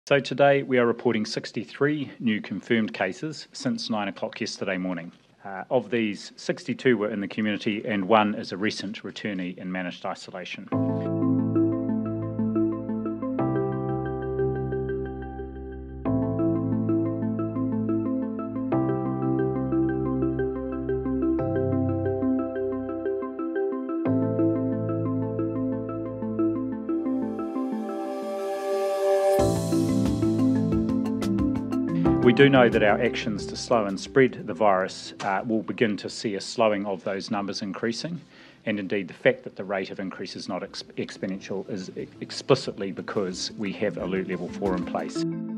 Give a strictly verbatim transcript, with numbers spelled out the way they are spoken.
So today we are reporting sixty-three new confirmed cases since nine o'clock yesterday morning. Uh, of these, sixty-two were in the community and one is a recent returnee in managed isolation. We do know that our actions to slow and spread the virus uh, will begin to see a slowing of those numbers increasing, and indeed the fact that the rate of increase is not ex exponential is explicitly because we have alert level four in place.